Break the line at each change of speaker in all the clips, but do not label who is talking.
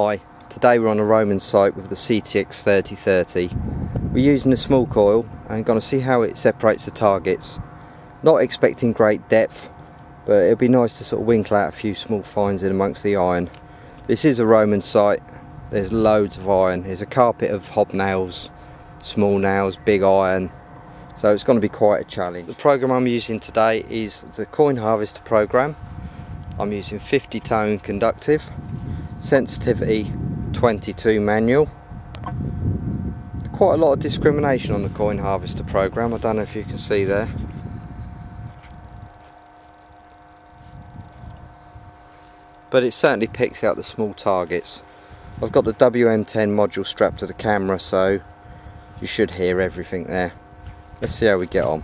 Hi, today we're on a Roman site with the CTX 3030. We're using a small coil and going to see how it separates the targets. Not expecting great depth, but it'll be nice to sort of winkle out a few small finds in amongst the iron. This is a Roman site, there's loads of iron, there's a carpet of hobnails, small nails, big iron, so it's going to be quite a challenge. The program I'm using today is the Coin Harvester program. I'm using 50 tone conductive, sensitivity 22 manual. Quite a lot of discrimination on the Coin Harvester program, I don't know if you can see there. But it certainly picks out the small targets. I've got the WM10 module strapped to the camera, so you should hear everything there. Let's see how we get on.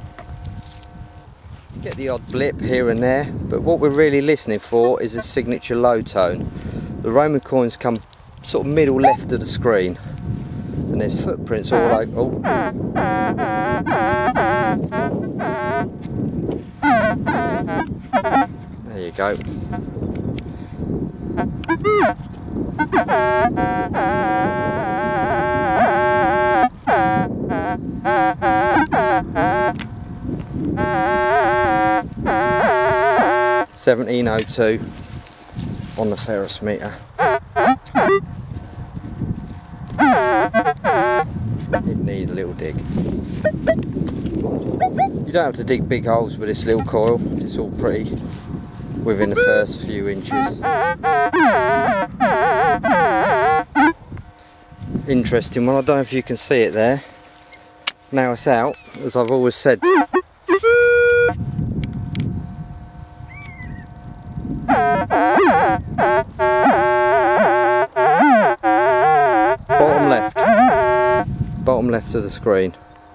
You get the odd blip here and there, but what we're really listening for is a signature low tone. The Roman coins come sort of middle left of the screen, and there's footprints all over. Oh. There you go. $17.02 on the Ferris meter. It need a little dig. You don't have to dig big holes with this little coil, it's all pretty within the first few inches. Interesting one, I don't know if you can see it there. Now it's out, as I've always said. Bottom left of the screen.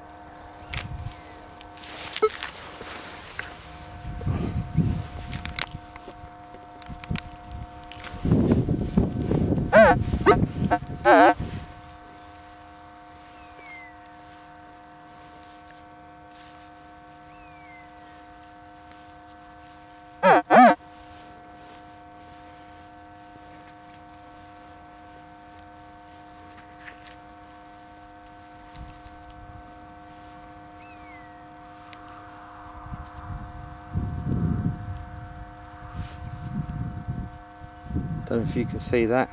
Don't know if you can see that.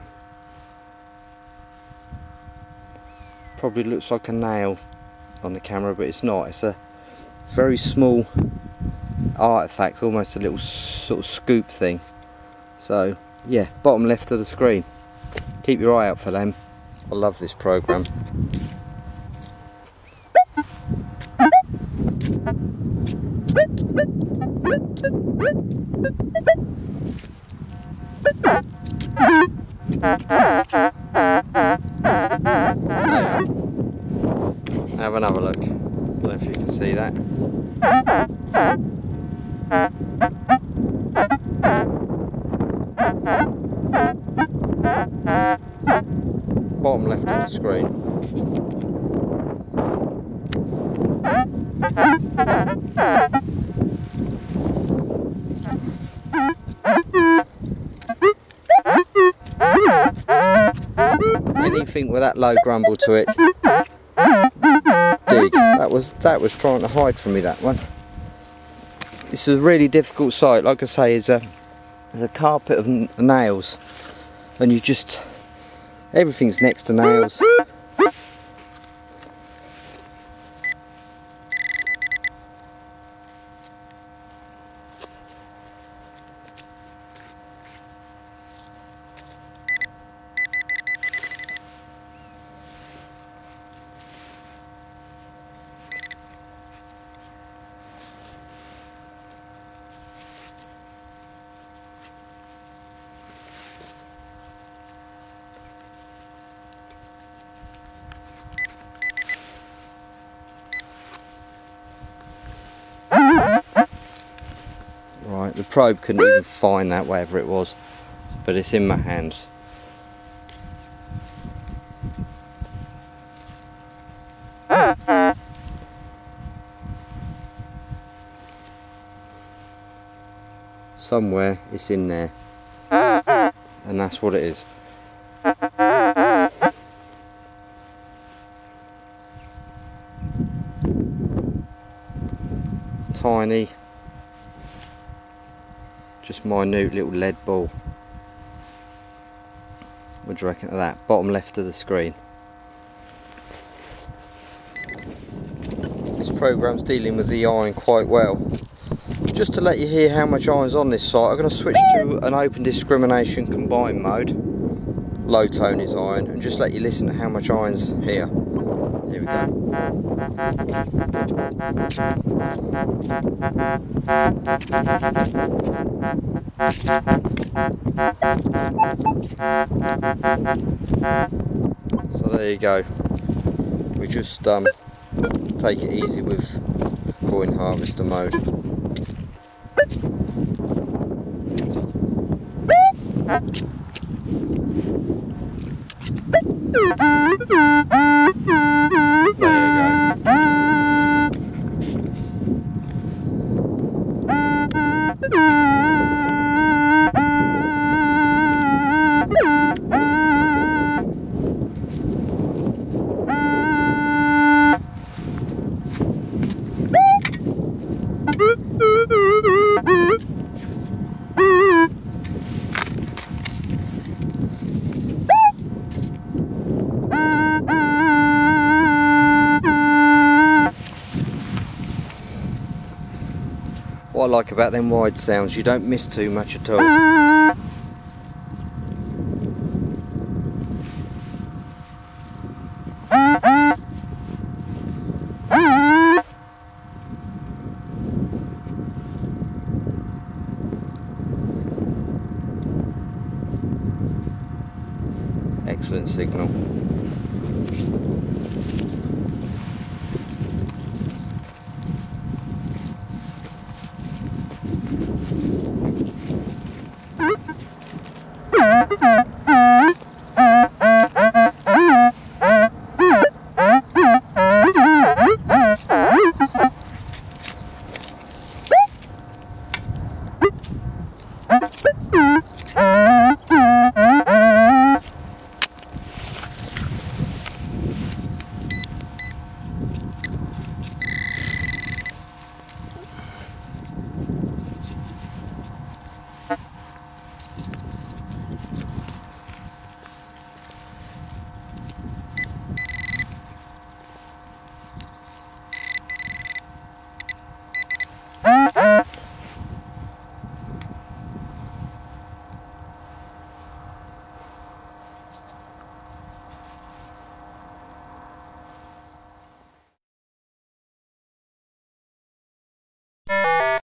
Probably looks like a nail on the camera, but it's not. It's a very small artifact, almost a little sort of scoop thing. So yeah, bottom left of the screen. Keep your eye out for them. I love this program. Have another look. I don't know if you can see that. Bottom left of the screen. Anything with that low grumble to it, dig. That was trying to hide from me, that one. This is a really difficult site. Like I say, there's a carpet of nails, and you just, everything's next to nails. Right, the probe couldn't even find that, whatever it was, but it's in my hands. somewhere it's in there, and that's what it is. tiny, just minute little lead ball. What do you reckon of that? Bottom left of the screen. This program's dealing with the iron quite well. Just to let you hear how much iron's on this site, I'm going to switch to an open discrimination combined mode. Low tone is iron, and just let you listen to how much iron's here. Here we go. So there you go. We just take it easy with coin harvester mode. What I like about them wide sounds, you don't miss too much at all. Excellent signal.